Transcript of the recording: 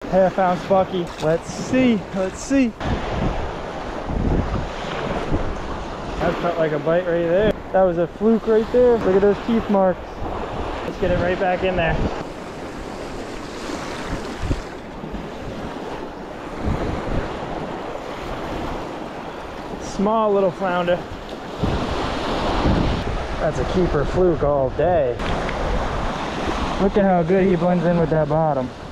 half-ounce bucky. Let's see. That felt like a bite right there. That was a fluke right there. Look at those teeth marks. Let's get it right back in there. Small little flounder. That's a keeper fluke all day. Look at how good he blends in with that bottom.